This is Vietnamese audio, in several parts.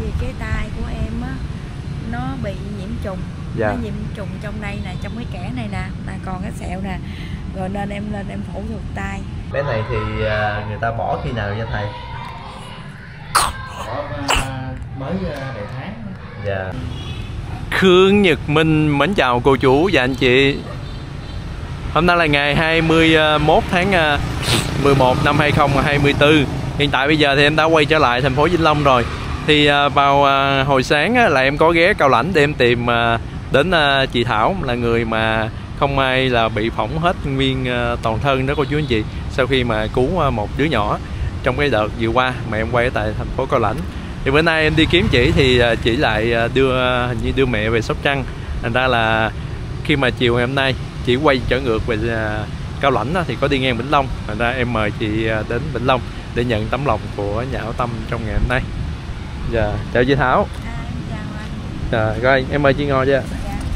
vì cái tai của em á nó bị nhiễm trùng. Nó nhiễm trùng trong đây nè, trong cái kẽ này nè, là còn cái sẹo nè, rồi nên em lên em phẫu thuật tai. Bé này thì người ta bỏ khi nào vậy thầy? Mới đầy tháng. Dạ. Khương Nhật Minh mến chào cô chú và anh chị. Hôm nay là ngày 21 tháng 11 năm 2024. Hiện tại bây giờ thì em đã quay trở lại thành phố Vĩnh Long rồi. Thì vào hồi sáng là em có ghé Cao Lãnh để em tìm đến chị Thảo, là người mà không may là bị phỏng hết nguyên toàn thân đó cô chú anh chị, sau khi mà cứu một đứa nhỏ trong cái đợt vừa qua mà em quay ở tại thành phố Cao Lãnh. Thì bữa nay em đi kiếm chị thì chị lại hình như đưa mẹ về Sóc Trăng. Thành ra là khi mà chiều ngày hôm nay chị quay trở ngược về Cao Lãnh thì có đi ngang Vĩnh Long. Thành ra em mời chị đến Vĩnh Long để nhận tấm lòng của nhà hảo tâm trong ngày hôm nay. Dạ, chào chị Thảo. Dạ, rồi em mời chị ngồi chưa.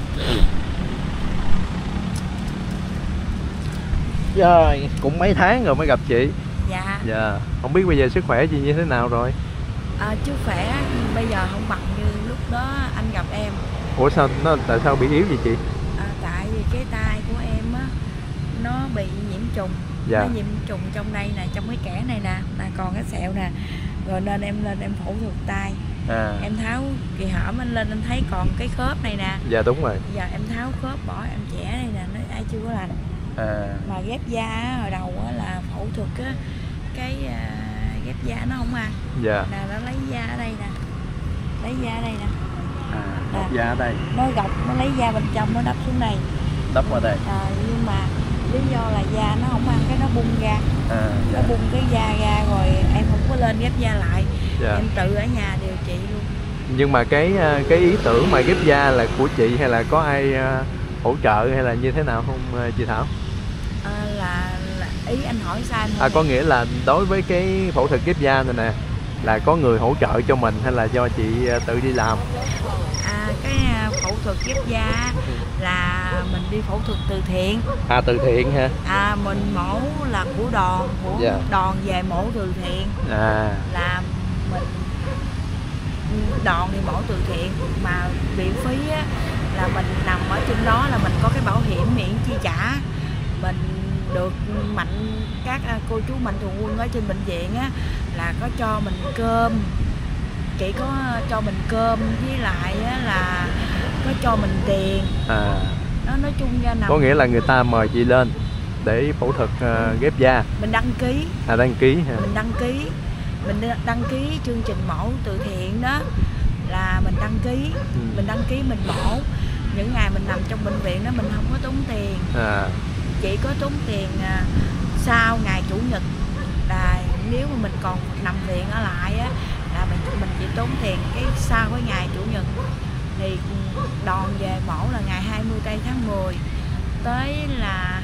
Rồi, cũng mấy tháng rồi mới gặp chị. Dạ. Dạ, không biết bây giờ sức khỏe chị như thế nào rồi? Sức khỏe bây giờ không bằng như lúc đó anh gặp em. Ủa sao tại sao bị yếu vậy chị? Tại vì cái tai của em á nó bị nhiễm trùng. Dạ. Nó nhiễm trùng trong đây nè, trong cái kẽ này nè, là còn cái sẹo nè, rồi nên em lên em phẫu thuật tai. Em tháo kỳ hõm anh lên anh thấy còn cái khớp này nè. Dạ đúng rồi. Giờ em tháo khớp bỏ em chẻ đây nè, nó ai chưa có lành. Mà ghép da á, hồi đầu á, là phẫu thuật á, cái ghép da nó không ăn. Dạ. Nè nó lấy da ở đây nè, lấy da ở đây nè. Đắp da ở đây. Nó gọc, nó lấy da bên trong nó đắp xuống đây. Đắp vào đây. Nhưng mà lý do là da nó không ăn, cái nó bung ra. Dạ. Nó bung cái da ra rồi em không có lên ghép da lại. Dạ. Em tự ở nhà điều trị luôn. Nhưng mà cái ý tưởng mà ghép da là của chị hay là có ai hỗ trợ hay là như thế nào không chị Thảo? Là ý anh hỏi sai em. Có nghĩa là đối với cái phẫu thuật ghép da này nè, là có người hỗ trợ cho mình hay là do chị tự đi làm? Cái phẫu thuật ghép da là mình đi phẫu thuật từ thiện. Từ thiện hả? Mình mổ là của đoàn, đoàn về mổ từ thiện. Là mình đoàn thì mổ từ thiện, mà viện phí á, là mình nằm ở trên đó là mình có cái bảo hiểm miễn chi trả. Mình được các cô chú mạnh thường quân ở trên bệnh viện á, là có cho mình cơm, chỉ có cho mình cơm với lại á, là có cho mình tiền. Nó nói chung ra nằm. Có nghĩa là người ta mời chị lên để phẫu thuật ghép da. Mình đăng ký. Đăng ký hả? Mình đăng ký chương trình mổ từ thiện đó, là mình đăng ký. Mình đăng ký mình mổ. Những ngày mình nằm trong bệnh viện đó mình không có tốn tiền. Chỉ có tốn tiền sau ngày chủ nhật, là nếu mà mình còn nằm viện ở lại á, là mình chỉ tốn tiền cái sau cái ngày chủ nhật. Thì đoàn về mổ là ngày 20 tây tháng 10 tới là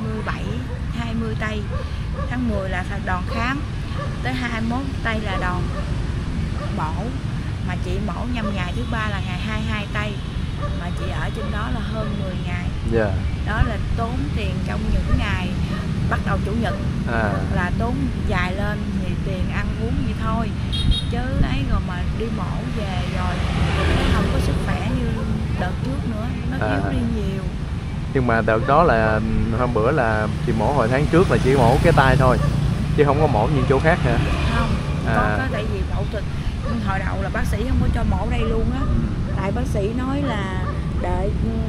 20 tây tháng 10 là đoàn khám, tới 21 tây là đoàn mổ. Mà chị mổ nhâm ngày thứ ba là ngày 22 tây, mà chị ở trên đó là hơn 10 ngày. Đó là tốn tiền trong những ngày bắt đầu chủ nhật. Là tốn dài lên thì tiền ăn uống vậy thôi, chứ ấy rồi mà đi mổ về rồi không có sức khỏe như đợt trước nữa, nó yếu đi nhiều. Nhưng mà đợt đó là hôm bữa là chị mổ hồi tháng trước là chỉ mổ cái tai thôi, chứ không có mổ những chỗ khác hả? Không, có tại vì phẫu thuật hồi đầu là bác sĩ không có cho mổ đây luôn á. Tại bác sĩ nói là đợi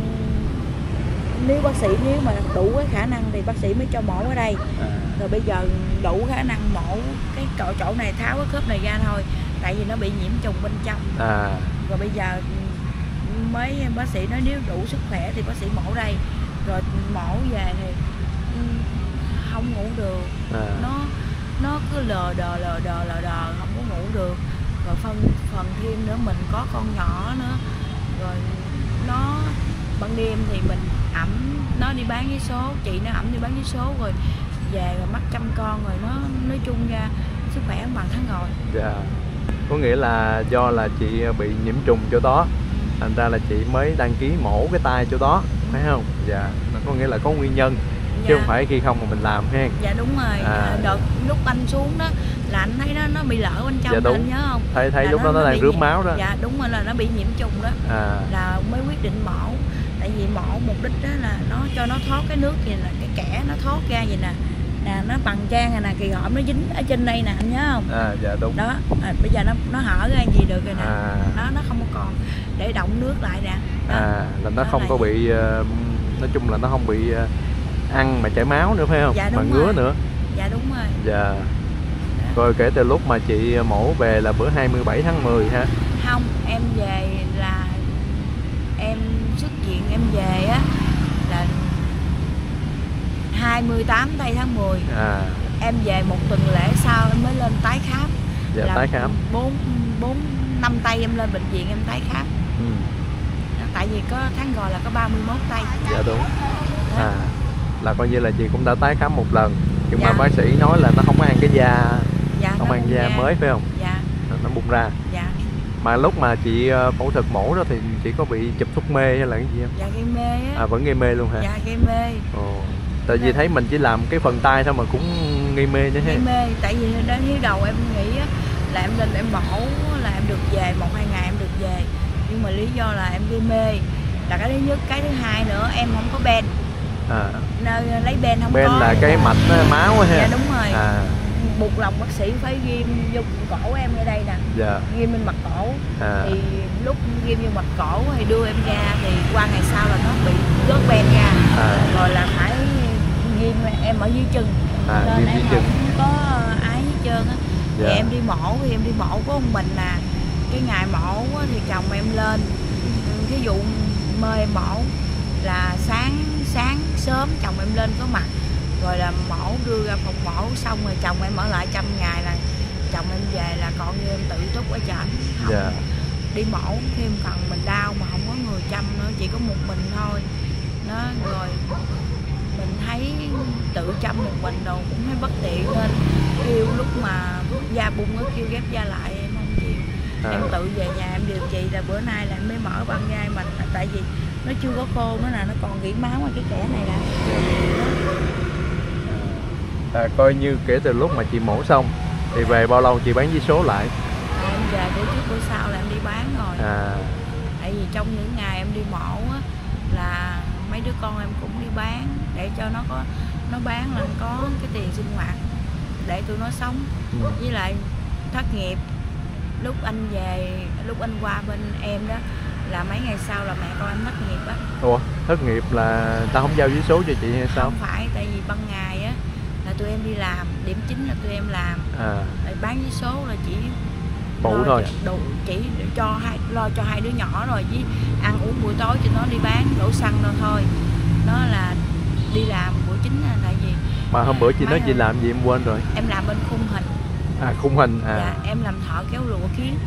nếu mà đủ cái khả năng thì bác sĩ mới cho mổ ở đây. Rồi bây giờ đủ khả năng mổ cái chỗ này, tháo cái khớp này ra thôi, tại vì nó bị nhiễm trùng bên trong. Rồi bây giờ mấy bác sĩ nói nếu đủ sức khỏe thì bác sĩ mổ đây. Rồi mổ về thì không ngủ được. Nó cứ lờ đờ không có ngủ được. Rồi phần thêm nữa mình có con nhỏ nữa, rồi nó ban đêm thì mình ẵm nó đi bán vé số, chị nó ẵm đi bán vé số, rồi về rồi mắc chăm con, rồi nó nói chung ra sức khỏe không bằng tháng rồi. Dạ. Có nghĩa là do là chị bị nhiễm trùng chỗ đó, thành ra là chị mới đăng ký mổ cái tai chỗ đó, phải không? Dạ. Có nghĩa là có nguyên nhân. chứ không phải khi không mà mình làm ha. Dạ đúng rồi. Đợt lúc anh xuống đó là anh thấy nó bị lở bên trong. Dạ, đúng. Anh nhớ không? Thấy lúc đó nó đang rướm máu đó. Dạ đúng rồi, là nó bị nhiễm trùng đó. Là mới quyết định mổ. Tại vì mổ mục đích đó là nó cho nó thoát cái nước vậy nè, cái kẽ nó thoát ra vậy nè. Nè nó bằng trang này nè, kỳ hõm nó dính ở trên đây nè, anh nhớ không? Dạ đúng. Đó, bây giờ nó hở ra gì được rồi nè. Nó không có còn để động nước lại nè. Là nó không có bị, nói chung là nó không bị ăn mà chảy máu nữa phải không? Dạ, đúng mà ngứa rồi. nữa. Dạ đúng rồi. Dạ. Rồi kể từ lúc mà chị mổ về là bữa 27 tháng 10 ha? Không, em về là em xuất viện em về á là 28 tây tháng 10. Em về một tuần lễ sau em mới lên tái khám. Dạ, tái khám 4-5 tây em lên bệnh viện em tái khám. Tại vì có tháng rồi là có 31 tây. Dạ đúng. Là coi như là chị cũng đã tái khám một lần. Nhưng mà bác sĩ nói là nó không có ăn cái da. Không ăn da mới phải không? Dạ. Nó bung ra. Dạ. Mà lúc mà chị phẫu thuật mổ đó thì chị có bị chụp thuốc mê hay là cái gì không? Dạ gây mê á. Vẫn gây mê luôn hả? Dạ gây mê. Tại vì thấy mình chỉ làm cái phần tay thôi mà cũng gây mê nữa ha. Gây mê, tại vì đến hiếu đầu em nghĩ á, là em lên em mổ là em được về 1-2 ngày em được về. Nhưng mà lý do là em gây mê là cái thứ nhất, cái thứ hai nữa em không có ben. Nơi lấy ben không ben có. Ben là cái mạch máu ha. Dạ đúng rồi. Buộc lòng bác sĩ phải ghim vô cổ em ở đây nè. Dạ. Ghim bên mặt cổ. Thì lúc ghim vô mặt cổ thì đưa em ra thì qua ngày sau là nó bị rớt ben ra. Rồi là phải ghim em ở dưới chân. Nên em không có ái hết trơn á. Thì em đi mổ thì em đi mổ có một mình nè. Cái ngày mổ thì chồng em lên. Thí dụ mời em mổ là sáng sớm chồng em lên có mặt. Rồi là mổ đưa ra phòng mổ xong rồi chồng em ở lại 100 ngày là chồng em về là còn như em tự túc ở trển. Đi mổ thêm phần mình đau mà không có người chăm nữa, chỉ có một mình thôi. Nó rồi mình thấy tự chăm một mình đồ cũng thấy bất tiện nên kêu lúc mà da bung nó kêu ghép da lại em không chịu. Em tự về nhà em điều trị là bữa nay là em mới mở băng gai mình tại vì nó chưa có khô nữa nè, nó còn rỉ máu ở cái kẽ này nè. Coi như kể từ lúc mà chị mổ xong thì về bao lâu chị bán vé số lại? Em về bữa trước bữa sau là em đi bán rồi. Tại vì trong những ngày em đi mổ á, là mấy đứa con em cũng đi bán để cho nó bán là có cái tiền sinh hoạt để tụi nó sống. Với lại thất nghiệp lúc anh về, lúc anh qua bên em đó là mấy ngày sau là mẹ con em thất nghiệp á. Ủa, thất nghiệp là ta không giao vé số cho chị hay sao? Không phải, tại vì ban ngày á là tụi em đi làm, điểm chính là tụi em làm. Rồi bán vé số là chỉ phụ thôi. Đủ chỉ để lo cho hai đứa nhỏ rồi với ăn uống buổi tối cho nó đi bán đổ xăng rồi thôi. Nó là đi làm buổi chính là tại vì. Mà hôm bữa chị nói chị làm gì em quên rồi. Em làm bên khung hình. Khung hình. Dạ, em làm thợ kéo lụa kiến.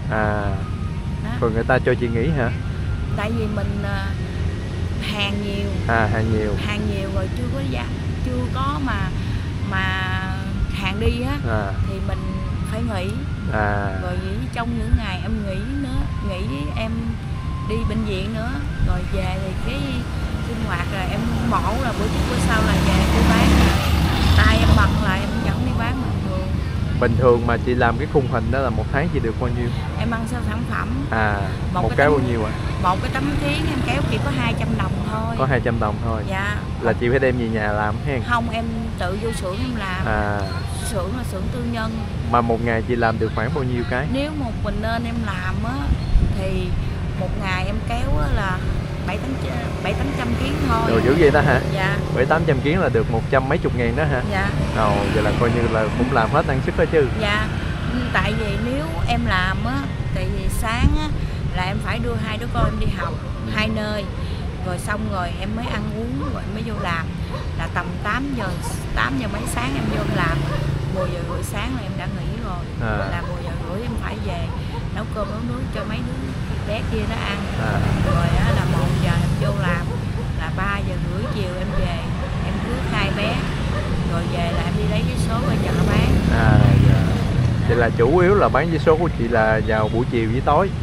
Rồi người ta cho chị nghỉ hả? Tại vì mình hàng nhiều. Hàng nhiều rồi chưa có mà hàng đi á thì mình phải nghỉ. Rồi trong những ngày em nghỉ em đi bệnh viện nữa rồi về thì cái sinh hoạt rồi em mổ là bữa trước bữa sau là về đi bán rồi tay em bận lại em vẫn đi bán bình thường. Bình thường mà chị làm cái khung hình đó là một tháng chị được bao nhiêu? Em ăn sau sản phẩm. Một cái bao nhiêu ạ? Một cái tấm kiến em kéo chỉ có 200 đồng thôi. Có 200 đồng thôi. Dạ. Là chị phải đem về nhà làm hen? Không, em tự vô xưởng em làm. Xưởng là xưởng tư nhân. Mà một ngày chị làm được khoảng bao nhiêu cái? Nếu một mình nên em làm á thì một ngày em kéo là 700-800 kiến thôi. Đồ dữ vậy ta hả? Dạ. 700-800 kiến là được 100 mấy chục ngàn đó hả? Dạ. Vậy là coi như là cũng làm hết năng sức đó chứ. Dạ. Tại vì nếu em làm á, tại vì sáng á là em phải đưa hai đứa con em đi học hai nơi. Rồi xong rồi em mới ăn uống rồi em mới vô làm. Là tầm 8 giờ mấy sáng em vô em làm. 10 giờ rưỡi sáng là em đã nghỉ rồi. Là 10 giờ rưỡi em phải về nấu cơm nấu nước cho mấy đứa bé kia nó ăn. Rồi á là 1 giờ em vô làm, là 3 giờ rưỡi chiều em về, em rước 2 bé rồi về là em đi lấy vé số ở chợ bán. Vậy là chủ yếu là bán vé số của chị là vào buổi chiều với tối.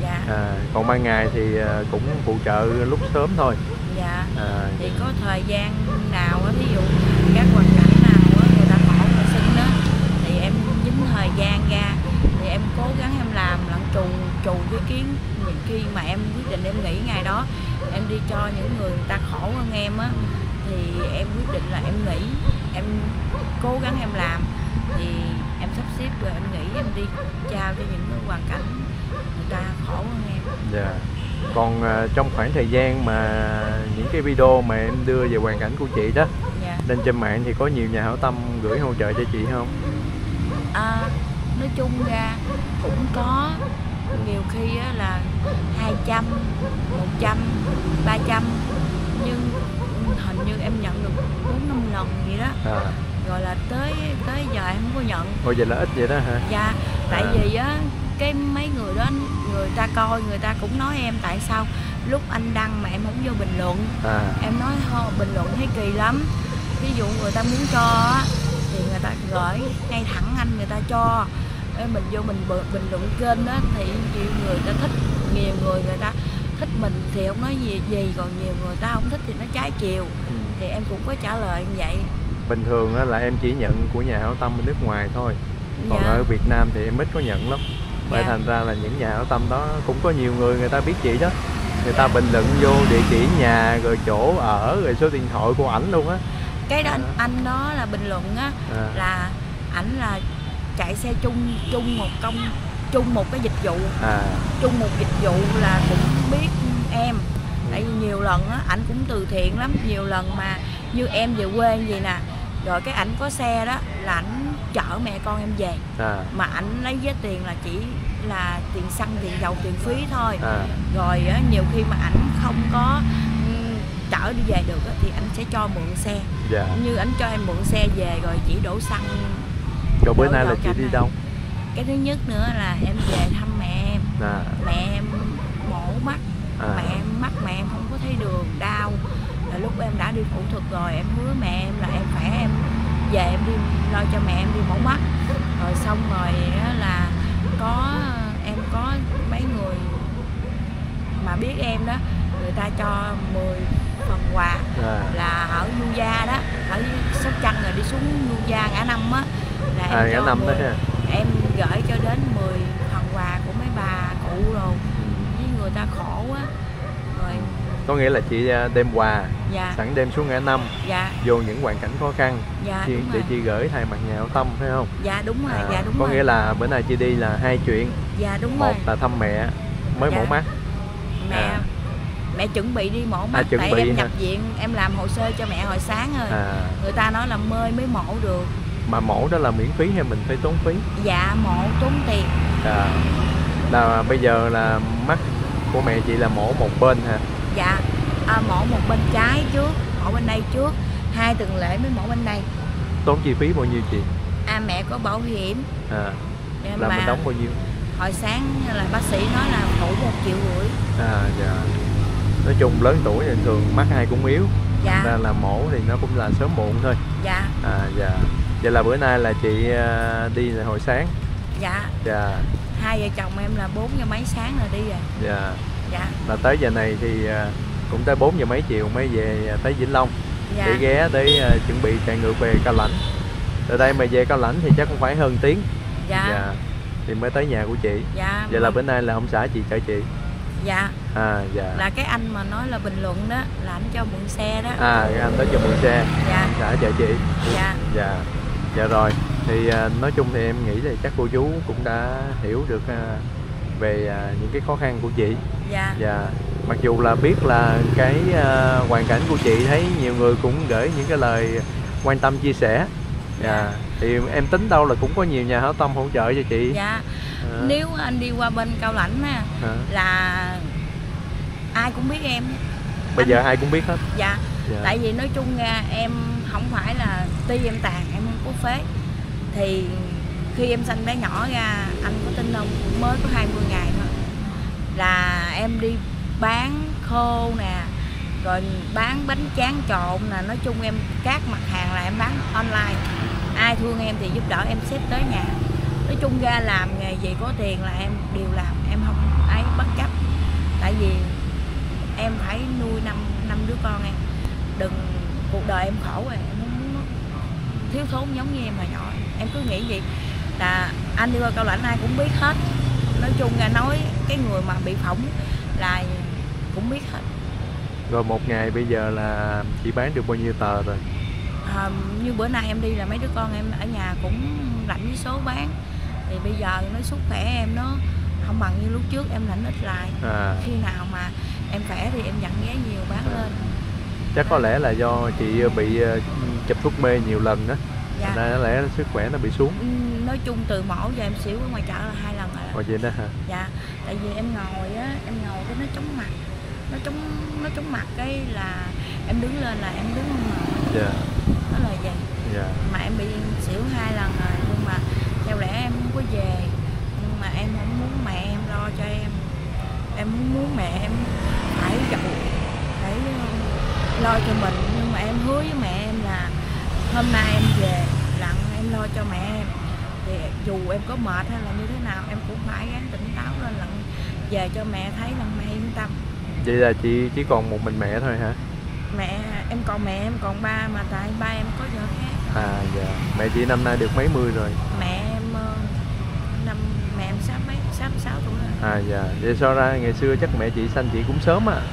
Dạ. Còn ban ngày thì cũng phụ trợ lúc sớm thôi. Dạ. Thì có thời gian nào á, thí dụ các hoàn cảnh nào á, người ta khổ người sinh đó, thì em dính thời gian ra thì em cố gắng em làm lẫn trù cái kiến. Khi mà em quyết định em nghỉ ngày đó, em đi cho những người ta khổ hơn em á, thì em quyết định là em nghỉ, em cố gắng em làm, thì em sắp xếp rồi em nghỉ, em đi trao cho những cái hoàn cảnh người ta khổ hơn em. Dạ. Còn trong khoảng thời gian mà những cái video mà em đưa về hoàn cảnh của chị đó, dạ, lên trên mạng thì có nhiều nhà hảo tâm gửi hỗ trợ cho chị không? Nói chung ra cũng có, nhiều khi á là 200, 100, 300, nhưng hình như em nhận được 4-5 lần vậy đó. Rồi là tới giờ em không có nhận. Ôi vậy là ít vậy đó hả? Dạ, tại vì á cái mấy người đó người ta coi, người ta cũng nói em tại sao lúc anh đăng mà em không vô bình luận. Em nói thôi bình luận thấy kỳ lắm. Ví dụ người ta muốn cho á thì người ta gửi ngay thẳng anh, người ta cho. Mình vô mình bình luận kênh đó thì nhiều người ta thích, nhiều người ta thích mình thì không nói gì, còn nhiều người ta không thích thì nó trái chiều. Thì em cũng có trả lời như vậy. Bình thường là em chỉ nhận của nhà hảo tâm ở nước ngoài thôi, còn dạ, ở Việt Nam thì em ít có nhận lắm. Vậy thành ra là những nhà hảo tâm đó cũng có nhiều người ta biết chị đó, người ta bình luận vô địa chỉ nhà, rồi chỗ ở, rồi số điện thoại của ảnh luôn á. Cái đó anh đó là bình luận á, là ảnh là chạy xe chung một cái dịch vụ, chung một dịch vụ là cũng biết em. Tại vì nhiều lần á ảnh cũng từ thiện lắm, nhiều lần mà như em về quê như vậy nè, rồi cái ảnh có xe đó là ảnh chở mẹ con em về, mà ảnh lấy giá tiền là chỉ là tiền xăng, tiền dầu, tiền phí thôi. Rồi á, nhiều khi mà ảnh không có chở đi về được á, thì anh sẽ cho mượn xe. Như ảnh cho em mượn xe về rồi chỉ đổ xăng. Rồi bữa nay là chị đi đâu? Cái thứ nhất nữa là em về thăm mẹ em. Mẹ em mổ mắt, mẹ em không có thấy đường, đau. Rồi lúc em đã đi phẫu thuật rồi, em hứa mẹ em là em phải em về em đi lo cho mẹ em đi mổ mắt. Rồi xong rồi là em có mấy người mà biết em đó, người ta cho 10 phần quà là ở Du Gia đó, ở Sóc Trăng rồi đi xuống Du Gia Ngã Năm á, là em cho 10, em gửi cho đến 10 phần quà của mấy bà cụ rồi với người ta khổ á. Rồi có nghĩa là chị đem quà, sẵn đem xuống Ngã Năm, vô những hoàn cảnh khó khăn, để chị gửi thay mặt nhà hảo tâm, phải không? Dạ đúng rồi, dạ đúng có rồi. Nghĩa là bữa nay chị đi là 2 chuyện. Dạ đúng một rồi. Là thăm mẹ mới mổ mắt. Mẹ chuẩn bị đi mổ mắt, tại em nhập viện, em làm hồ sơ cho mẹ hồi sáng rồi. Người ta nói là mới mổ được. Mà mổ đó là miễn phí hay mình phải tốn phí? Dạ mổ tốn tiền. Là bây giờ là mắt của mẹ chị là mổ một bên hả? Dạ, mổ một bên trái trước, mổ bên đây trước, 2 tuần lễ mới mổ bên đây. Tốn chi phí bao nhiêu chị? Mẹ có bảo hiểm. Là mình đóng bao nhiêu? Hồi sáng là bác sĩ nói là phụ 1,5 triệu. Nói chung lớn tuổi thì thường mắt ai cũng yếu. Ra là mổ thì nó cũng là sớm muộn thôi. Vậy là bữa nay là chị đi là hồi sáng. 2 vợ chồng em là 4 giờ mấy sáng là đi rồi. Là tới giờ này thì cũng tới 4 giờ mấy chiều mới về tới Vĩnh Long, để ghé để chuẩn bị chạy ngược về Cao Lãnh. Từ đây mà về Cao Lãnh thì chắc cũng phải hơn tiếng. Thì mới tới nhà của chị. Vậy là bữa nay là ông xã chị chở chị. Là cái anh mà nói là bình luận đó là anh cho mượn xe đó. Cái anh đó cho mượn xe. Ông xã chở chị. Dạ rồi. Thì nói chung thì em nghĩ là chắc cô chú cũng đã hiểu được về những cái khó khăn của chị. Mặc dù là biết là cái hoàn cảnh của chị, thấy nhiều người cũng gửi những cái lời quan tâm chia sẻ. Thì em tính đâu là cũng có nhiều nhà hảo tâm hỗ trợ cho chị. Nếu anh đi qua bên Cao Lãnh là ai cũng biết em. Bây giờ ai cũng biết hết. Tại vì nói chung ra em không phải là ti em tàn, em không có phế. Thì khi em sanh bé nhỏ ra, anh có tin không, mới có 20 ngày thôi là em đi bán khô nè, rồi bán bánh tráng trộn nè, nói chung em các mặt hàng là em bán online. Ai thương em thì giúp đỡ em xếp tới nhà. Nói chung ra làm nghề gì có tiền là em đều làm, em không ấy bất chấp đứa con em. Đừng, cuộc đời em khổ rồi, em không muốn thiếu thốn giống như em hồi nhỏ. Em cứ nghĩ vậy là anh đi qua Cao Lãnh ai cũng biết hết. Nói chung ra nói cái người mà bị phỏng là cũng biết hết. Rồi một ngày bây giờ là chị bán được bao nhiêu tờ rồi? Như bữa nay em đi là mấy đứa con em ở nhà cũng lãnh với số bán. Thì bây giờ nói sức khỏe em nó không bằng như lúc trước, em lãnh ít lại. Khi nào mà em khỏe thì em nhận vé nhiều bán lên. Chắc có lẽ là do chị bị chụp thuốc mê nhiều lần đó. Dạ. Nên có lẽ sức khỏe nó bị xuống. Nói chung từ mổ giờ em xỉu ở ngoài chợ là 2 lần rồi đó. Ồ vậy đó hả? Dạ, tại vì em ngồi á, em ngồi cái nó chống mặt. Nó chống mặt cái là em đứng lên là em đứng không nổi. Dạ. Đó là vậy. Dạ. Mà em bị xỉu 2 lần rồi, nhưng mà theo lẽ em không có về. Nhưng mà em không muốn mẹ em lo cho em. Em muốn mẹ em phải giàu, phải lo cho mình. Nhưng mà em hứa với mẹ em là hôm nay em về lặng em lo cho mẹ em. Thì dù em có mệt hay là như thế nào em cũng phải gắng tỉnh táo lên lặng về cho mẹ thấy là mẹ yên tâm. Vậy là chị chỉ còn một mình mẹ thôi hả? Mẹ em còn mẹ em còn ba, mà tại ba em có vợ khác. Dạ. Mẹ chị năm nay được mấy mươi rồi? Mẹ em mẹ em 66 tuổi rồi. Dạ. Vậy so ra ngày xưa chắc mẹ chị sanh chị cũng sớm à?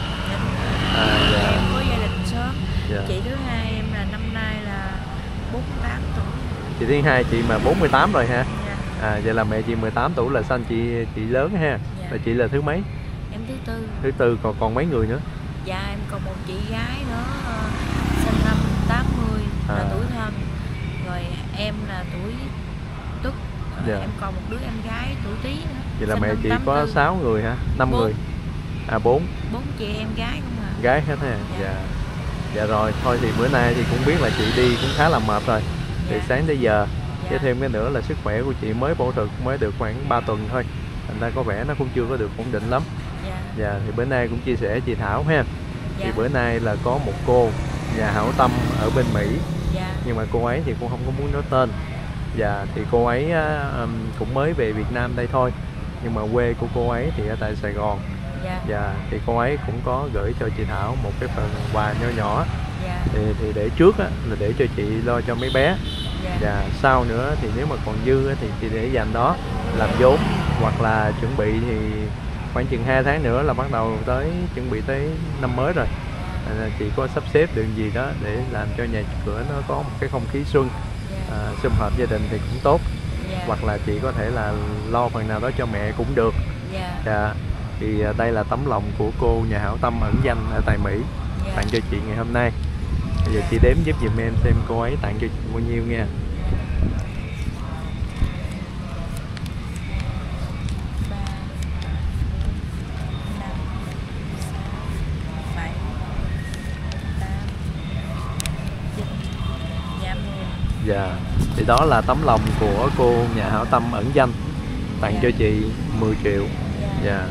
Dạ. Em có gia đình sớm. Dạ. Chị thứ hai em là năm nay là 48 tuổi. Chị thứ hai chị mà 48 rồi hả? Dạ. Vậy là mẹ chị 18 tuổi là sanh chị lớn ha. Dạ. Và chị là thứ mấy? Em thứ tư. Thứ tư, còn mấy người nữa? Dạ em còn một chị gái nữa sinh năm 80 là tuổi thân. Rồi em là tuổi Tuất. Dạ. Em còn một đứa em gái tuổi Tý nữa. Vậy là sinh mẹ năm chị 84. có 6 người hả? 5 người? 4 4 chị em gái không à. Gái hết ha. Dạ. Dạ rồi, thôi thì bữa nay thì cũng biết là chị đi cũng khá là mệt rồi. Từ sáng tới giờ. Chứ thêm cái nữa là sức khỏe của chị mới phẫu thuật mới được khoảng 3 tuần thôi. Thành ra có vẻ nó cũng chưa có được ổn định lắm. Dạ, thì bữa nay cũng chia sẻ chị Thảo ha. Thì bữa nay là có một cô nhà hảo tâm ở bên Mỹ. Nhưng mà cô ấy thì cũng không có muốn nói tên. Dạ, thì cô ấy cũng mới về Việt Nam đây thôi. Nhưng mà quê của cô ấy thì ở tại Sài Gòn. Dạ, thì cô ấy cũng có gửi cho chị Thảo một cái phần quà nho nhỏ. Thì để trước á, là để cho chị lo cho mấy bé. Và sau nữa thì nếu mà còn dư á, thì chị để dành đó làm vốn, hoặc là chuẩn bị thì khoảng chừng 2 tháng nữa là bắt đầu chuẩn bị tới năm mới rồi. Nên chị có sắp xếp được gì đó để làm cho nhà cửa nó có một cái không khí xuân, sum họp gia đình thì cũng tốt. Hoặc là chị có thể là lo phần nào đó cho mẹ cũng được. Thì đây là tấm lòng của cô nhà hảo tâm ẩn danh ở tại Mỹ tặng cho chị ngày hôm nay. Bây giờ chị đếm giúp giùm em xem cô ấy tặng cho chị bao nhiêu nha. 3, 4, 5, 6, 7, 8, 9, 10. Dạ, thì đó là tấm lòng của cô nhà hảo tâm ẩn danh tặng cho chị 10 triệu. Dạ.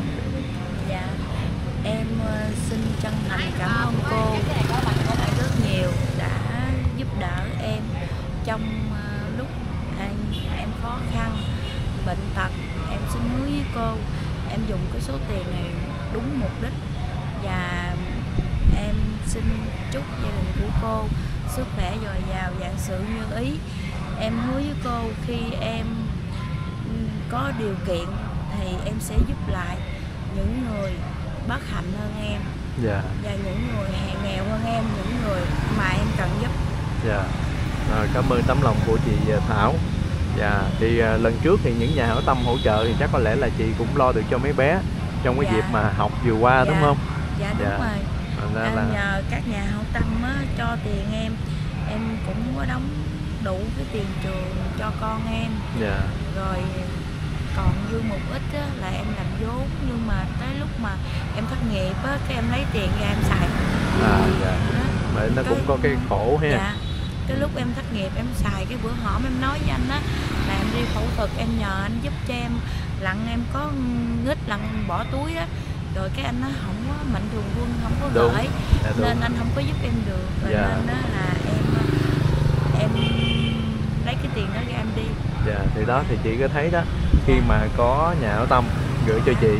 Em xin chân thành cảm ơn cô rất nhiều đã giúp đỡ em trong lúc em khó khăn, bệnh tật. Em xin hứa với cô em dùng cái số tiền này đúng mục đích, và em xin chúc gia đình của cô sức khỏe dồi dào, vạn sự như ý. Em hứa với cô khi em có điều kiện thì em sẽ giúp lại những người bất hạnh hơn em. Và những người nghèo hơn em, những người mà em cần giúp. Rồi, cảm ơn tấm lòng của chị Thảo. Thì lần trước thì những nhà hảo tâm hỗ trợ thì chắc có lẽ là chị cũng lo được cho mấy bé trong cái dịp mà học vừa qua, đúng không? Dạ đúng rồi. Nhờ các nhà hảo tâm cho tiền em cũng có đóng đủ cái tiền trường cho con em. Rồi còn dư một ít á, là em làm vốn, nhưng mà tới lúc mà em thất nghiệp á, cái em lấy tiền ra em xài. Vậy nó cũng có cái khổ ha. Cái lúc em thất nghiệp em xài, cái bữa hổm em nói với anh á là em đi phẫu thuật, em nhờ anh giúp cho em lặng, em có nghít lặng bỏ túi á, rồi cái anh nó không có mạnh thường quân, không có gửi, nên anh không có giúp em được. Rồi nên đó là em lấy cái tiền đó ra em đi. Thì đó thì chị có thấy đó, khi mà có nhà hảo tâm gửi cho chị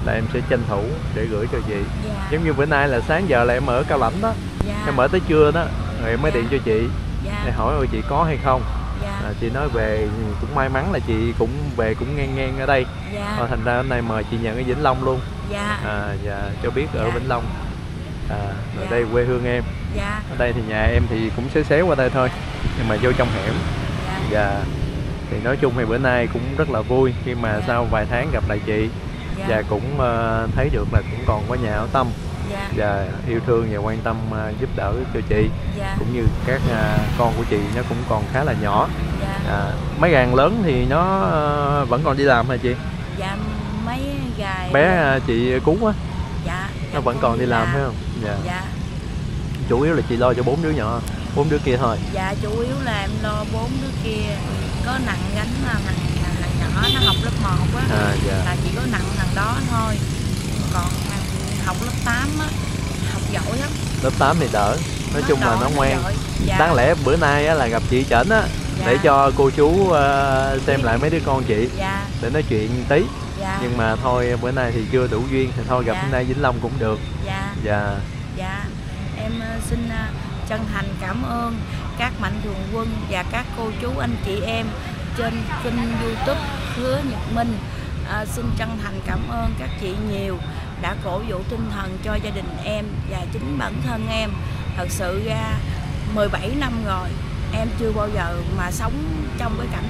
là em sẽ tranh thủ để gửi cho chị. Dạ. Giống như bữa nay là sáng giờ là em ở Cao Lãnh đó. Dạ. Em ở tới trưa đó, rồi em mới Dạ. điện cho chị. Dạ. Để hỏi ôi chị có hay không. Dạ. Chị nói về, cũng may mắn là chị cũng về cũng ngang ở đây. Dạ. Thành ra hôm nay mời chị nhận ở Vĩnh Long luôn. Dạ. Dạ, cho biết ở Dạ. Vĩnh Long. Ở Dạ. đây quê hương em. Dạ. Ở đây thì nhà em thì cũng xéo qua đây thôi, nhưng mà vô trong hẻm. Dạ. Dạ. Thì nói chung thì bữa nay cũng rất là vui khi mà Dạ. sau vài tháng gặp lại chị. Dạ. Và cũng thấy được là cũng còn có nhà hảo tâm. Dạ. Và yêu thương và quan tâm giúp đỡ cho chị. Dạ. Cũng như các con của chị nó cũng còn khá là nhỏ. Dạ. Mấy gàng lớn thì nó vẫn còn đi làm hả chị? Dạ, mấy gài Bé chị Cú á, dạ, nó vẫn còn đi làm phải không? Dạ. Dạ. Chủ yếu là chị lo cho 4 đứa nhỏ, 4 đứa kia thôi. Dạ, chủ yếu là em lo 4 đứa kia có nặng gánh là thằng nhỏ nó học lớp 1 á. Dạ. Là chỉ có nặng thằng đó thôi. Còn thằng học lớp 8 á, học giỏi lắm. Lớp 8 thì đỡ. Nói chung là nó ngoan. Dạ. Đáng lẽ bữa nay á, là gặp chị Trển á, Dạ. để cho cô chú xem lại mấy đứa con chị, Dạ. để nói chuyện tí. Dạ. Nhưng mà thôi bữa nay thì chưa đủ duyên thì thôi gặp Dạ. hôm nay Vĩnh Long cũng được. Dạ. Dạ. Dạ. Em xin chân thành cảm ơn các mạnh thường quân và các cô chú anh chị em trên kênh YouTube Hứa Nhật Minh. Xin chân thành cảm ơn các chị nhiều đã cổ vũ tinh thần cho gia đình em và chính bản thân em. Thật sự ra 17 năm rồi em chưa bao giờ mà sống trong cái cảnh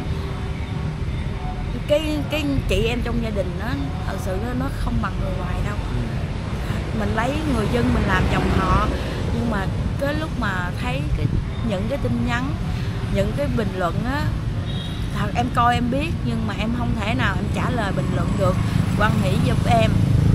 cái chị em trong gia đình đó, thật sự nó không bằng người ngoài đâu. Mình lấy người dân mình làm chồng họ, nhưng mà cái lúc mà thấy những cái tin nhắn, những cái bình luận á, thật em coi em biết, nhưng mà em không thể nào em trả lời bình luận được. Quan hỷ giúp em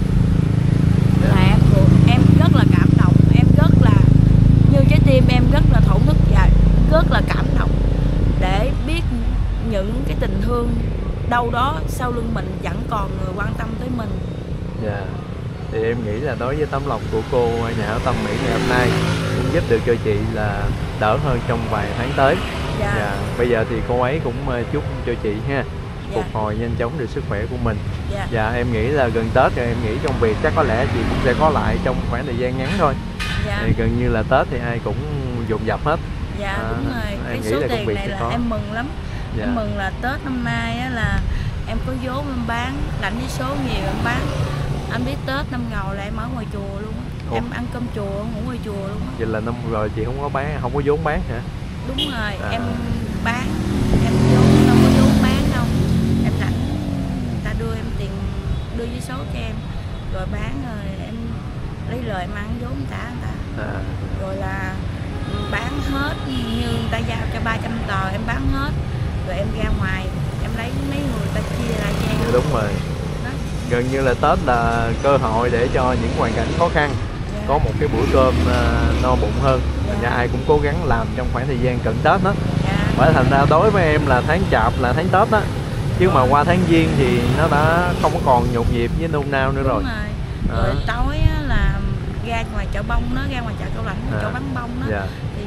là em rất là cảm động, em rất là như trái tim em rất là thổn thức và rất là cảm động để biết những cái tình thương đâu đó sau lưng mình vẫn còn người quan tâm tới mình. Dạ. Thì em nghĩ là đối với tấm lòng của cô nhà hảo tâm Mỹ ngày hôm nay cũng giúp được cho chị là đỡ hơn trong vài tháng tới. Dạ. Dạ. Bây giờ thì cô ấy cũng chúc cho chị ha, Dạ. phục hồi nhanh chóng được sức khỏe của mình. Dạ. Dạ, em nghĩ là gần Tết rồi, em nghĩ công việc chắc có lẽ chị cũng sẽ có lại trong khoảng thời gian ngắn thôi. Dạ. Thì gần như là Tết thì ai cũng dồn dập hết. Dạ đúng rồi, em cái nghĩ số là công tiền việc này sẽ là có. em mừng lắm. Dạ. Em mừng là Tết năm nay á, là em có vốn em bán, lãnh với số nhiều em bán. Anh biết Tết năm rồi là em ở ngoài chùa luôn á. Em ăn cơm chùa, ngủ ngoài chùa luôn á. Vậy là năm rồi chị không có bán, không có vốn bán hả? Đúng rồi, em bán, em vốn đâu có vốn bán đâu. Em lãnh, người ta đưa em tiền, đưa với số cho em, rồi bán rồi em lấy lời em ăn vốn trả người ta. Rồi là bán hết, như người ta giao cho 300 tờ em bán hết, rồi em ra ngoài em lấy mấy người ta chia ra cho em. Dạ, đúng rồi. Đó. Gần như là Tết là cơ hội để cho những hoàn cảnh khó khăn Dạ. có một cái bữa cơm no bụng hơn. Dạ. Và ai cũng cố gắng làm trong khoảng thời gian cận Tết đó. Dạ. Bởi thành ra đối với em là tháng Chạp là tháng Tết đó, chứ mà qua tháng Giêng thì nó đã không có còn nhộn nhịp với nôn nao nữa rồi. Đúng rồi. Rồi tối á, là ra ngoài chợ bông đó, ra ngoài chợ Cao Lãnh, chỗ bán bông đó. Dạ. Thì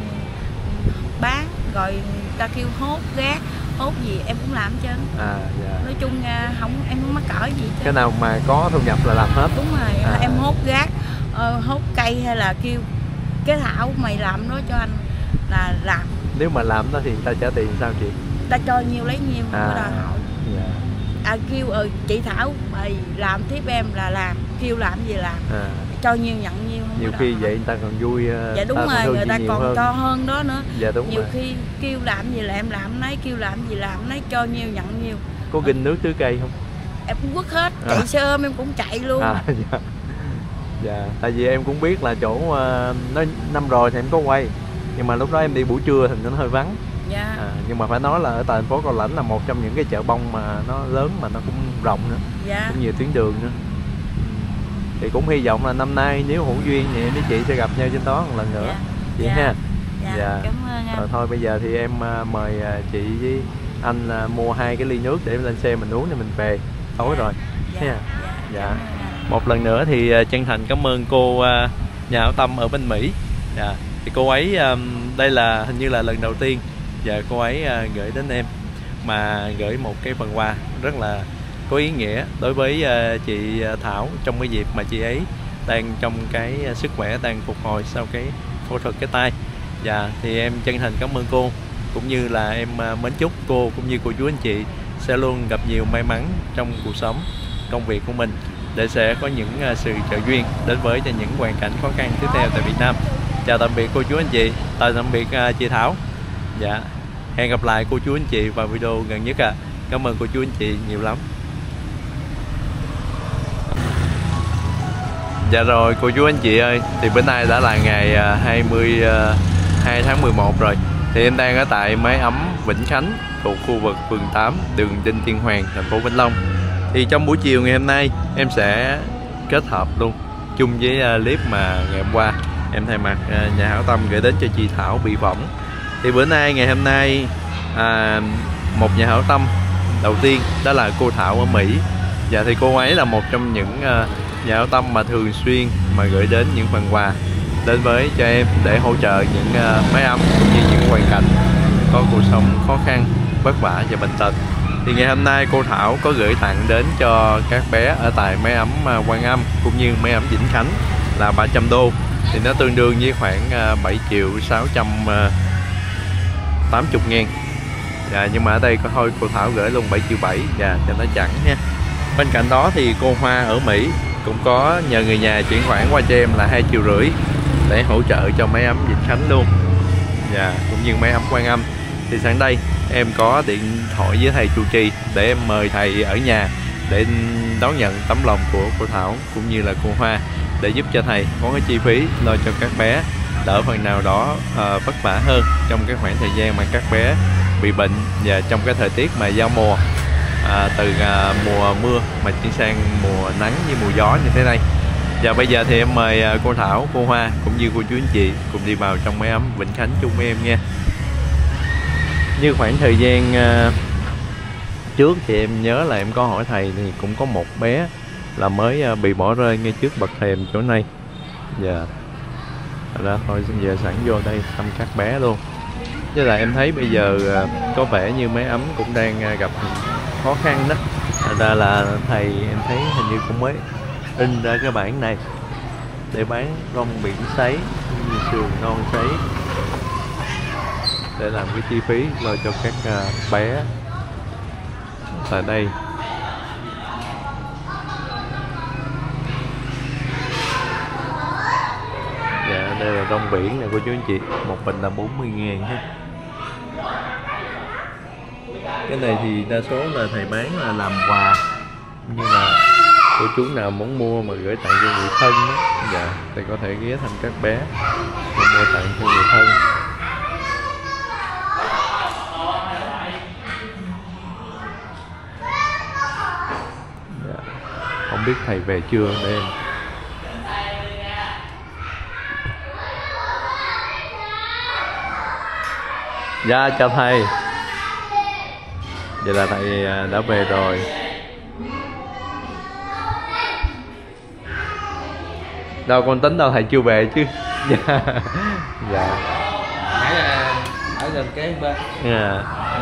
bán rồi người ta kêu hốt gác, hốt gì em cũng làm hết trơn. Dạ. Nói chung không, em không mắc cỡ gì hết Cái trơn. nào mà có thu nhập là làm hết. Đúng rồi, em hốt gác, hốt cây hay là kêu cái Thảo mày làm đó cho anh là làm. Nếu mà làm đó thì người ta trả tiền sao chị? Ta cho nhiều lấy nhiều, không có đòi hỏi. Dạ. Kêu chị Thảo mày làm tiếp em là làm, kêu làm gì làm. Cho nhiều nhận nhiều. Nhiều khi vậy người ta còn vui. Dạ đúng rồi, người ta còn hơn. cho hơn đó nữa. Dạ đúng nhiều rồi. khi kêu làm gì là em làm nấy, kêu làm gì làm nấy, cho nhiều nhận nhiều. Có ginh nước tưới cây không? Em cũng quất hết, chạy xe ôm em cũng chạy luôn. Dạ. Dạ, tại vì em cũng biết là chỗ nó năm rồi thì em có quay, nhưng mà lúc đó em đi buổi trưa thì nó hơi vắng. Dạ. Nhưng mà phải nói là ở thành phố Cao Lãnh là một trong những cái chợ bông mà nó lớn mà nó cũng rộng nữa. Dạ. Cũng nhiều tuyến đường nữa. Thì cũng hy vọng là năm nay nếu hữu duyên thì em với chị sẽ gặp nhau trên đó một lần nữa. Dạ. Chị Dạ. ha. Dạ. Cảm ơn anh. Rồi thôi bây giờ thì em mời chị với anh mua 2 cái ly nước để lên xe mình uống để mình về. Tối rồi. Dạ. Dạ. Một lần nữa thì chân thành cảm ơn cô nhà hảo tâm ở bên Mỹ. Dạ. Thì cô ấy đây là hình như là lần đầu tiên cô ấy gửi đến em, mà gửi một cái phần quà rất là có ý nghĩa đối với chị Thảo trong cái dịp mà chị ấy đang trong cái sức khỏe đang phục hồi sau cái phẫu thuật cái tay. Dạ, thì em chân thành cảm ơn cô, cũng như là em mến chúc cô cũng như cô chú anh chị sẽ luôn gặp nhiều may mắn trong cuộc sống, công việc của mình, để sẽ có những sự trợ duyên đến với cho những hoàn cảnh khó khăn tiếp theo tại Việt Nam. Chào tạm biệt cô chú anh chị, tạm biệt chị Thảo. Dạ, hẹn gặp lại cô chú anh chị vào video gần nhất ạ. Cảm ơn cô chú anh chị nhiều lắm. Dạ rồi cô chú anh chị ơi, thì bữa nay đã là ngày 22 tháng 11 rồi. Thì em đang ở tại Mái Ấm Vĩnh Khánh thuộc khu vực phường 8, đường Đinh Tiên Hoàng, thành phố Vĩnh Long. Thì trong buổi chiều ngày hôm nay em sẽ kết hợp luôn chung với clip mà ngày hôm qua em thay mặt nhà hảo tâm gửi đến cho chị Thảo bị bỏng. Thì bữa nay ngày hôm nay một nhà hảo tâm đầu tiên đó là cô Thảo ở Mỹ. Dạ, thì cô ấy là một trong những nhà hảo tâm mà thường xuyên mà gửi đến những phần quà đến với cho em để hỗ trợ những mái ấm cũng như những hoàn cảnh có cuộc sống khó khăn, vất vả và bệnh tật. Thì ngày hôm nay cô Thảo có gửi tặng đến cho các bé ở tại mái ấm Quan Âm cũng như mái ấm Vĩnh Khánh là 300 đô, thì nó tương đương với khoảng 7.680.000. Dạ, nhưng mà ở đây thôi cô Thảo gửi luôn 7.7 triệu cho nó chẳng nha. Bên cạnh đó thì cô Hoa ở Mỹ cũng có nhờ người nhà chuyển khoản qua cho em là 2,5 triệu để hỗ trợ cho mái ấm Vĩnh Khánh luôn. Dạ, cũng như mái ấm Quan Âm. Thì sẵn đây em có điện thoại với thầy trụ trì để em mời thầy ở nhà để đón nhận tấm lòng của cô Thảo cũng như là cô Hoa, để giúp cho thầy có cái chi phí lo cho các bé đỡ phần nào đó vất vả hơn trong cái khoảng thời gian mà các bé bị bệnh và trong cái thời tiết mà giao mùa, từ mùa mưa mà chuyển sang mùa nắng với mùa gió như thế này. Và bây giờ thì em mời cô Thảo, cô Hoa cũng như cô chú anh chị cùng đi vào trong mái ấm Vĩnh Khánh chung với em nha. Như khoảng thời gian trước thì em nhớ là em có hỏi thầy, thì cũng có một bé là mới bị bỏ rơi ngay trước bậc thềm chỗ này. Dạ, đó thôi giờ sẵn vô đây thăm các bé luôn. Với lại em thấy bây giờ có vẻ như mái ấm cũng đang gặp khó khăn đó. Thật ra là thầy em thấy hình như cũng mới in ra cái bản này để bán rong biển sấy cũng như sườn non sấy để làm cái chi phí lo cho các bé tại đây. Dạ, đây là rong biển nè cô chú anh chị, một bình là 40.000 ha. Cái này thì đa số là thầy bán là làm quà, như là cô chú nào muốn mua mà gửi tặng cho người thân đó, dạ thì có thể ghé thăm các bé và mua tặng cho người thân. Dạ. Không biết thầy về chưa để em. Dạ chào thầy. Vậy là thầy đã về rồi. Đâu con tính đâu thầy chưa về chứ. Dạ. Dạ. Ở gần kế bên. Yeah.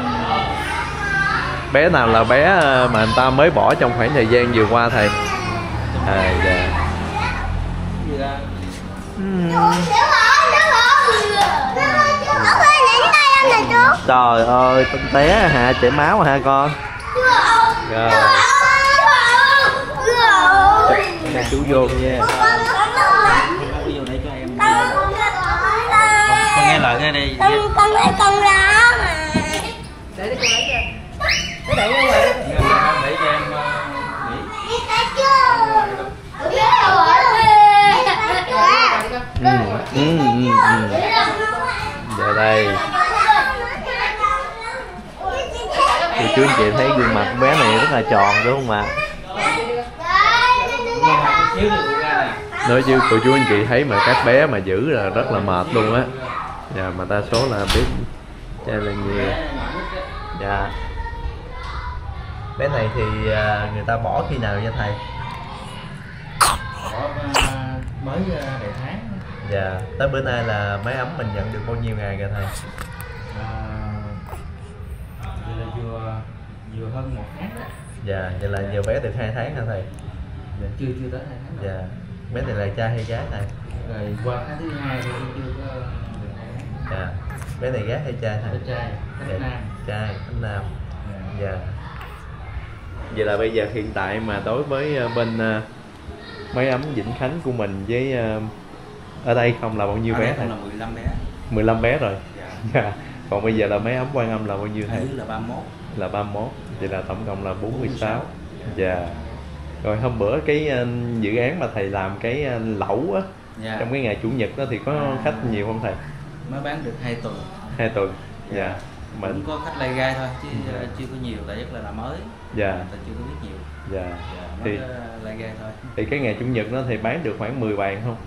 Bé nào là bé mà người ta mới bỏ trong khoảng thời gian vừa qua thầy? Dạ. Trời ơi, con té hả, chảy máu hả con? Rồi. Cho chú vô nha. Vô để cho em. Con nghe lời nghe đi. Con lá mà. Để cô lấy cho. Để cho em. Để cho em Giờ đây cô chú anh chị thấy gương mặt bé này rất là tròn đúng không ạ? Nói chứ cô chú anh chị thấy mà các bé mà giữ là rất là mệt luôn á. Dạ, mà đa số là biết chơi là nhiều. Dạ. Bé này thì người ta bỏ khi nào nha thầy? mới đầy tháng. Dạ, tới bữa nay là máy ấm mình nhận được bao nhiêu ngày rồi thầy? Vậy là vừa hơn 1 tháng đó. Dạ, vậy là giờ bé được 2 tháng hả thầy? Dạ, chưa tới 2 tháng đâu. Dạ. Bé này là trai hay gái thầy? Rồi qua tháng thứ 2 thì chưa có được 2 tháng. Dạ. Bé này gái hay trai thầy? Trai, Dạ. nam. Trai, thánh nam. Dạ. Dạ. Vậy là bây giờ hiện tại mà đối với bên máy ấm Vĩnh Khánh của mình với ở đây không là bao nhiêu bé thầy? Là 15 bé. 15 bé rồi. Dạ. Dạ. Còn bây giờ là máy ấm Quan Âm là bao nhiêu thầy? Là 31. Là 31. Vậy là tổng cộng là 46. Dạ. Rồi hôm bữa cái dự án mà thầy làm cái lẩu á, Dạ. trong cái ngày chủ nhật đó thì có khách nhiều không thầy? Mới bán được 2 tuần. 2 tuần. Dạ. Mình cũng có khách lai gai thôi chứ chưa có nhiều, tại rất là mới. Dạ. Người ta chưa có biết nhiều. Dạ. Mới Thì lai gai thôi. thì cái ngày chủ nhật đó thì bán được khoảng 10 bàn không?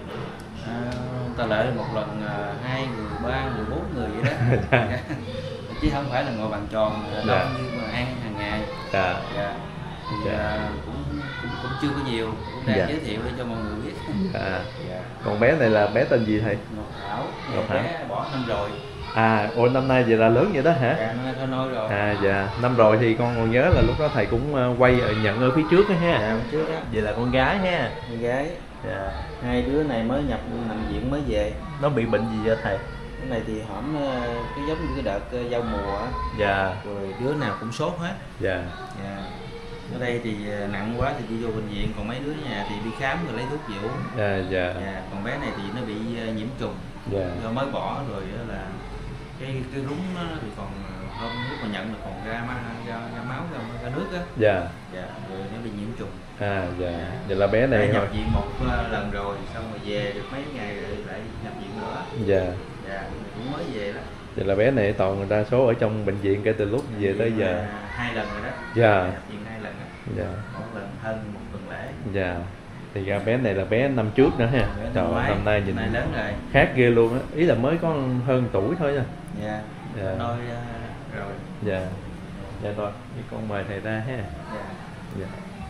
Ta lợi một lần 2 người, 3 người, 4 người vậy đó. Dạ. Chứ không phải là ngồi bàn tròn Dạ. đông như mà ăn hàng ngày. Dạ. Dạ. Thì Dạ. cũng chưa có nhiều, cũng đang Dạ. giới thiệu để cho mọi người biết. Dạ. Dạ. Còn bé này là bé tên gì thầy? Ngọc Thảo. Ngọc Thảo. Bé bỏ năm rồi. À, ủa năm nay vậy là lớn vậy đó hả? Dạ, nó thôi nói rồi. À dạ, năm rồi thì con còn nhớ là lúc đó thầy cũng quay nhận ở phía trước á ha. Dạ, trước đó. Vậy là con gái ha. Con gái. Dạ. Hai đứa này mới nằm viện mới về. Nó bị bệnh gì vậy thầy? Cái này thì hổm cái giống như cái đợt giao mùa á. Dạ. Rồi đứa nào cũng sốt hết. Dạ. Dạ. Ở đây thì nặng quá thì đi vô bệnh viện, còn mấy đứa nhà thì đi khám rồi lấy thuốc về uống. Dạ. Dạ. Dạ. Còn bé này thì nó bị nhiễm trùng. Dạ. Do mới bỏ rồi đó là cái rúng nó thì còn hôm lúc mà nhận là còn ra máu ra nước á. Dạ. Dạ. Rồi nó bị nhiễm trùng. À dạ. Vậy là bé này nhập viện một lần rồi, xong rồi về được mấy ngày rồi lại nhập viện nữa. Dạ. Dạ, cũng mới về đó. Vậy là bé này toàn đa số ở trong bệnh viện kể từ lúc về tới giờ. 2 lần rồi đó. Dạ. Nhập viện 2 lần rồi. Dạ. Một lần hơn một tuần lễ. Dạ. Thì ra bé này là bé năm trước nữa ha. Trời ơi, năm nay nhìn lớn rồi. khác ghê luôn á. Ý là mới có hơn tuổi thôi nha. Dạ. Dạ. Nói rồi. Dạ. Dạ rồi, với con mời thầy ra ha. Dạ. Dạ.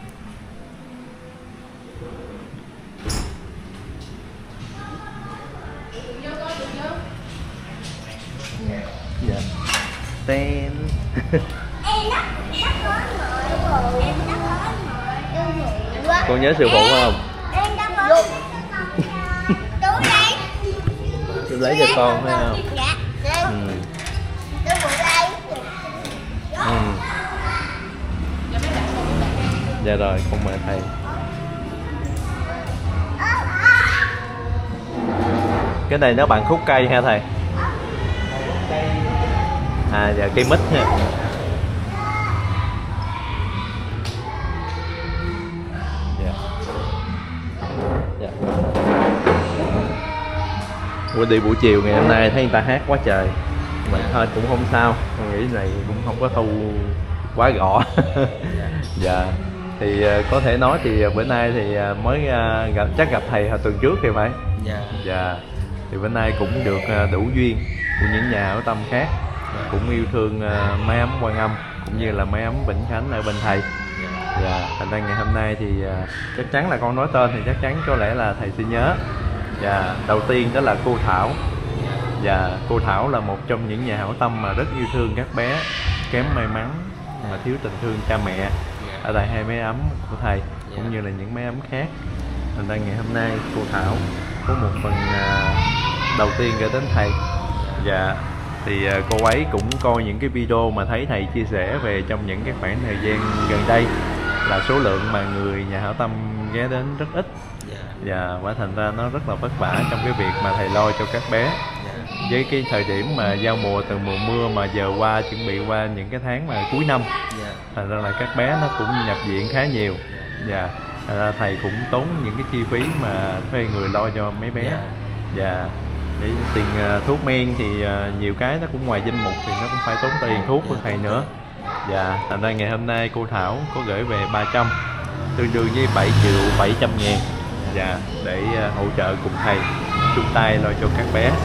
Dạ. Tên. Con nhớ sư phụ không? Tôi lấy cho con phải không? Dạ. Ừ. Ừ. Ừ. Dạ rồi, con mời thầy. Cái này nó bằng khúc cây ha thầy? À dạ, cây mít ha. Dạ. Dạ. Bữa đi buổi chiều ngày hôm nay thấy người ta hát quá trời. Mà thôi cũng không sao, con nghĩ này cũng không có thu quá gõ. Dạ. Thì có thể nói thì bữa nay thì mới chắc gặp thầy hồi tuần trước thì phải. Dạ. Dạ. Thì bữa nay cũng được đủ duyên của những nhà hảo tâm khác cũng yêu thương máy ấm Quan Âm cũng như là máy ấm Vĩnh Khánh ở bên thầy. Dạ. Thành ra ngày hôm nay thì chắc chắn là con nói tên thì chắc chắn có lẽ là thầy sẽ nhớ. Dạ. Đầu tiên đó là cô Thảo. Dạ. Cô Thảo là một trong những nhà hảo tâm mà rất yêu thương các bé kém may mắn mà thiếu tình thương cha mẹ ở tại hai máy ấm của thầy cũng như là những máy ấm khác. Thành ra ngày hôm nay cô Thảo có một phần đầu tiên gửi đến thầy. Dạ. Thì cô ấy cũng coi những cái video mà thấy thầy chia sẻ về trong những cái khoảng thời gian gần đây là số lượng mà người nhà hảo tâm ghé đến rất ít. Và quả thành ra nó rất là vất vả trong cái việc mà thầy lo cho các bé. Với cái thời điểm mà giao mùa từ mùa mưa mà giờ qua chuẩn bị qua những cái tháng mà cuối năm, thành ra là các bé nó cũng nhập viện khá nhiều. Dạ. Thành ra thầy cũng tốn những cái chi phí mà thuê người lo cho mấy bé. Dạ. Để tiền thuốc men thì nhiều cái nó cũng ngoài danh mục thì nó cũng phải tốn tiền thuốc của thầy nữa. Dạ. Thành ra ngày hôm nay cô Thảo có gửi về 300, tương đương với 7.700.000. Dạ. Để hỗ trợ cùng thầy chung tay lo cho các bé.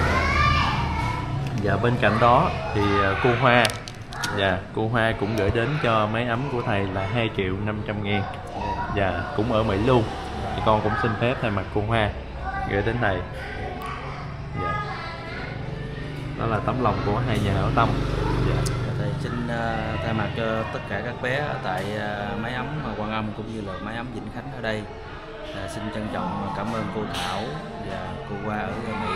Dạ. Bên cạnh đó thì cô Hoa, dạ, cô Hoa cũng gửi đến cho máy ấm của thầy là 2.500.000. Dạ. Cũng ở Mỹ luôn. Thì con cũng xin phép thay mặt cô Hoa gửi đến thầy. Dạ. Đó là tấm lòng của hai nhà hảo tâm. Dạ. Xin thay mặt cho tất cả các bé tại Mái Ấm Quan Âm cũng như là Mái Ấm Vĩnh Khánh ở đây, xin trân trọng cảm ơn cô Thảo và cô Hoa ở Mỹ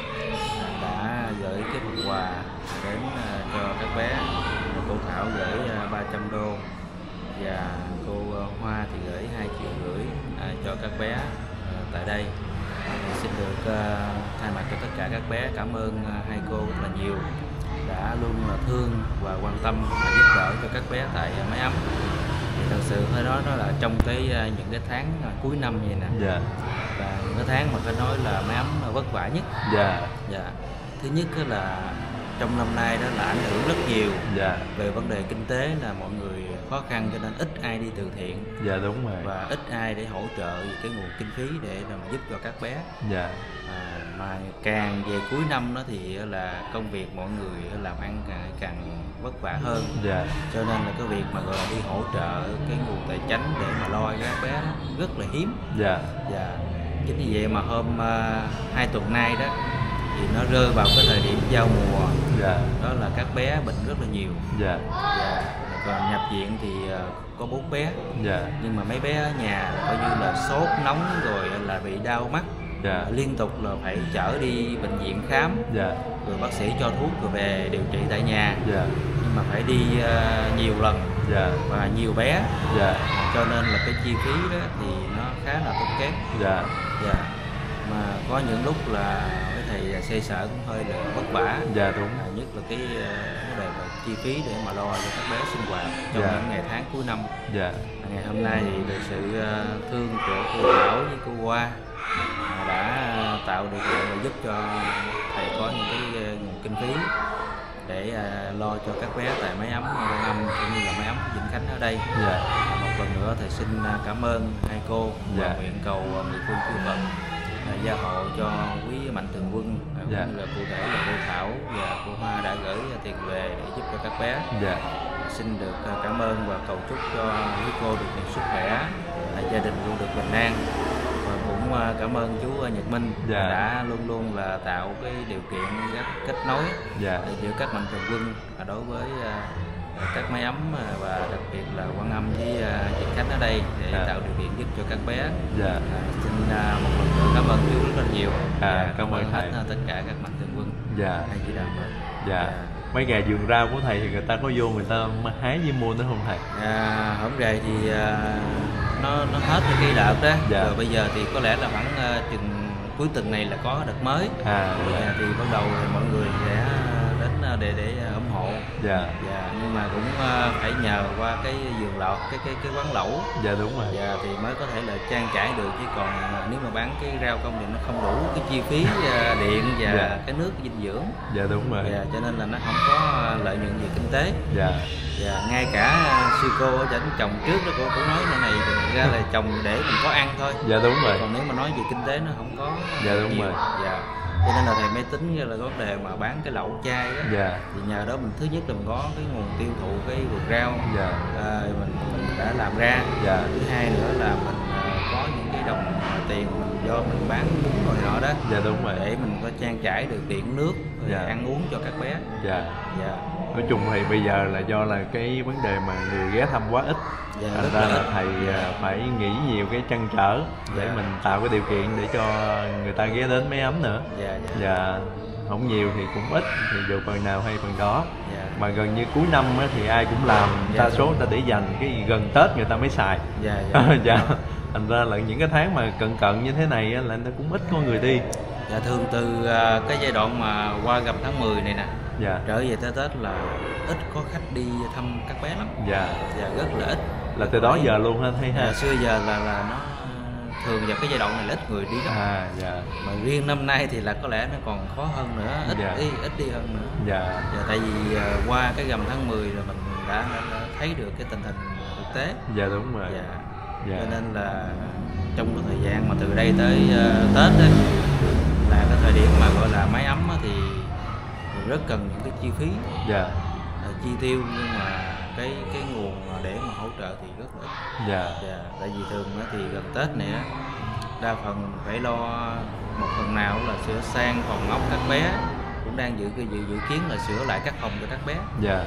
đã gửi cái phần quà đến cho các bé. Cô Thảo gửi 300 đô và cô Hoa thì gửi 2,5 triệu cho các bé tại đây. Xin được thay mặt cho tất cả các bé cảm ơn hai cô rất là nhiều, đã luôn là thương và quan tâm và giúp đỡ cho các bé tại Mái Ấm. Thì thật sự hơi đó là trong những cái tháng cuối năm vậy nè, và những cái tháng mà phải nói là Mái Ấm vất vả nhất. Thứ nhất là trong năm nay đó là ảnh hưởng rất nhiều về vấn đề kinh tế, là mọi người khó khăn cho nên ít ai đi từ thiện. Đúng rồi. Và ít ai để hỗ trợ về cái nguồn kinh phí để làm giúp cho các bé. Mà càng về cuối năm đó thì là công việc mọi người làm ăn càng vất vả hơn. Cho nên là cái việc mà gọi là đi hỗ trợ cái nguồn tài chánh để mà lo cho các bé rất là hiếm. Chính vì vậy mà hôm 2 tuần nay đó thì nó rơi vào cái thời điểm giao mùa, đó là các bé bệnh rất là nhiều. Còn nhập viện thì có 4 bé, nhưng mà mấy bé ở nhà coi như là sốt nóng rồi là bị đau mắt, liên tục là phải chở đi bệnh viện khám, rồi bác sĩ cho thuốc rồi về điều trị tại nhà, nhưng mà phải đi nhiều lần và nhiều bé, cho nên là cái chi phí đó thì nó khá là tốn kém. Mà có những lúc là cái thầy xoay sở cũng hơi là vất vả. Đúng. Nhất là cái vấn đề chi phí để mà lo cho các bé sinh hoạt trong những ngày tháng cuối năm. Ngày hôm nay thì được sự thương của cô Thảo với cô Hoa đã tạo điều kiện để giúp cho thầy có những cái nguồn kinh phí để lo cho các bé tại Mái Ấm Quan Âm cũng như là Mái Ấm Vĩnh Khánh ở đây. Một lần nữa thầy xin cảm ơn hai cô và nguyện cầu người phương chư Phật gia hộ cho quý mạnh thường quân, cũng như là cụ thể là cô Thảo và cô Hoa đã gửi tiền về để giúp cho các bé. Xin được cảm ơn và cầu chúc cho quý cô được nhiều sức khỏe, gia đình luôn được bình an. Và cũng cảm ơn chú Nhật Minh đã luôn luôn là tạo cái điều kiện kết nối giữa các mạnh thường quân đối với các Mái Ấm và đặc biệt là Quan Âm với Vĩnh Khánh ở đây để tạo điều kiện giúp cho các bé. Xin một lần nữa cảm ơn chú rất là nhiều. Cảm ơn hết tất cả các mạnh thường quân. Chỉ đạo mấy gà vườn rau của thầy thì người ta có vô người ta hái với mua nữa không thầy? Hổng rày thì nó hết cái đợt đó. Rồi bây giờ thì có lẽ là khoảng chừng cuối tuần này là có đợt mới. Thì bắt đầu mọi người sẽ đến để ủng hộ. Nhưng mà cũng phải nhờ qua cái vườn lậu, cái quán lẩu. Đúng rồi. Thì mới có thể là trang trải được, chứ còn nếu mà bán cái rau không thì nó không đủ cái chi phí điện và cái nước dinh dưỡng. Đúng rồi. Cho nên là nó không có lợi nhuận về kinh tế. Ngay cả sư cô ở chảnh trồng trước đó cô cũng nói nơi này thì ra là trồng để mình có ăn thôi. Đúng rồi. Còn nếu mà nói về kinh tế nó không có đúng nhiều. rồi. Cho nên là thầy mới tính ra là vấn đề mà bán cái lẩu chai đó. Thì nhờ đó mình thứ nhất là mình có cái nguồn tiêu thụ cái vườn rau, mình đã làm ra. Thứ hai nữa là mình có những cái đồng tiền mình do mình bán bún rồi nọ đó. Đúng rồi. Để mình có trang trải được điện nước, ăn uống cho các bé. Nói chung thì bây giờ là do là cái vấn đề mà người ghé thăm quá ít, thành ra là thầy phải nghĩ nhiều cái trăn trở để mình tạo cái điều kiện để cho người ta ghé đến Mái Ấm nữa. Không nhiều thì cũng ít, thì dù phần nào hay phần đó. Mà gần như cuối năm thì ai cũng làm, đa số người ta để dành cái gần Tết người ta mới xài. Thành ra là những cái tháng mà cận như thế này là người ta cũng ít có người đi. Thường từ cái giai đoạn mà qua gặp tháng 10 này nè, trở về tới Tết là ít có khách đi thăm các bé lắm. Rất là ít. Là từ đó giờ luôn ha thấy ha. Xưa giờ là nó thường vào cái giai đoạn này là ít người đi lắm. Mà riêng năm nay thì là có lẽ nó còn khó hơn nữa, ít đi hơn nữa. Tại vì qua cái rằm tháng 10 là mình đã thấy được cái tình hình thực tế. Đúng rồi. Cho nên là trong cái thời gian mà từ đây tới Tết đó, là cái thời điểm mà gọi là Mái Ấm thì rất cần những cái chi phí, chi tiêu, nhưng mà cái nguồn để mà hỗ trợ thì rất là ít. Tại vì thường thì gần Tết này á, đa phần phải lo một phần nào là sửa sang phòng ốc các bé, cũng đang dự kiến là sửa lại các phòng cho các bé.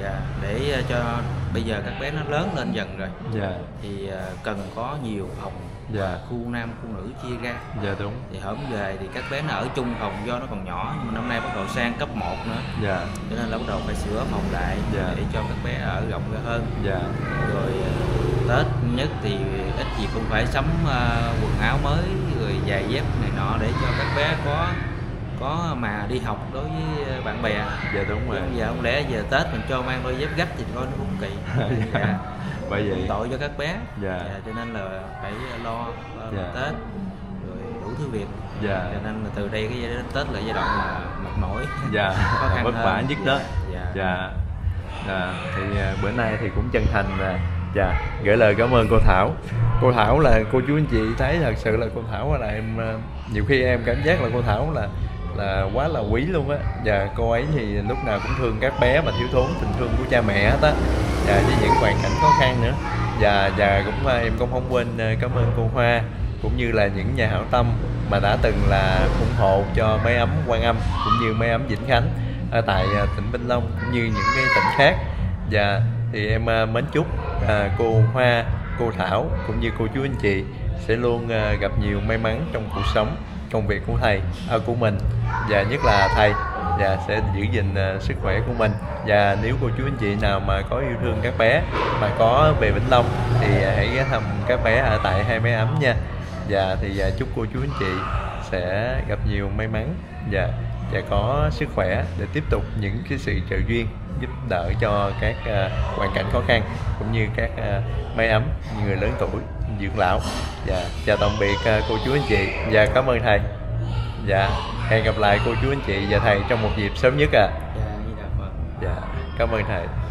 Dạ, để cho bây giờ các bé nó lớn lên dần rồi. Dạ. Thì cần có nhiều phòng. Dạ. Khu nam, khu nữ chia ra. Dạ đúng. Thì hổm về thì các bé nó ở chung phòng do nó còn nhỏ, nhưng mà năm nay bắt đầu sang cấp 1 nữa. Dạ. Cho nên là bắt đầu phải sửa phòng lại. Dạ. Để cho các bé ở rộng ra hơn. Dạ. Rồi Tết nhất thì ít gì cũng phải sắm quần áo mới, rồi giày dép này nọ để cho các bé có mà đi học đối với bạn bè. Dạ đúng rồi. Giờ không lẽ giờ Tết mình cho mang đôi dép gách thì coi nó cũng kỳ. Dạ. Bởi vậy tội cho các bé. Dạ. Dạ, cho nên là phải lo dạ. Tết rồi đủ thứ việc. Dạ. Cho nên là từ đây cái giai đoạn Tết là giai đoạn mà mệt mỏi. Dạ. Khó khăn vất vả nhất đó. Dạ. Dạ. Thì bữa nay thì cũng chân thành dạ gửi lời cảm ơn cô Thảo. Cô Thảo là cô chú anh chị thấy thật sự là cô Thảo là em nhiều khi em cảm giác là cô Thảo là quá là quý luôn á. Và cô ấy thì lúc nào cũng thương các bé mà thiếu thốn tình thương của cha mẹ hết á. Và với những hoàn cảnh khó khăn nữa. Và cũng em cũng không quên cảm ơn cô Hoa cũng như là những nhà hảo tâm mà đã từng là ủng hộ cho Mái Ấm Quan Âm cũng như Mái Ấm Vĩnh Khánh ở tại tỉnh Vĩnh Long cũng như những cái tỉnh khác. Và thì em mến chúc cô Hoa, cô Thảo cũng như cô chú anh chị sẽ luôn gặp nhiều may mắn trong cuộc sống, công việc của thầy của mình, và nhất là thầy và sẽ giữ gìn sức khỏe của mình. Và nếu cô chú anh chị nào mà có yêu thương các bé mà có về Vĩnh Long thì hãy ghé thăm các bé ở tại Hai Mái Ấm nha. Và thì chúc cô chú anh chị sẽ gặp nhiều may mắn và có sức khỏe để tiếp tục những cái sự trợ duyên giúp đỡ cho các hoàn cảnh khó khăn cũng như các mái ấm người lớn tuổi, dưỡng lão. Và chào tạm biệt cô chú anh chị và cảm ơn thầy. Dạ, hẹn gặp lại cô chú anh chị và thầy trong một dịp sớm nhất. Dạ, cảm ơn thầy.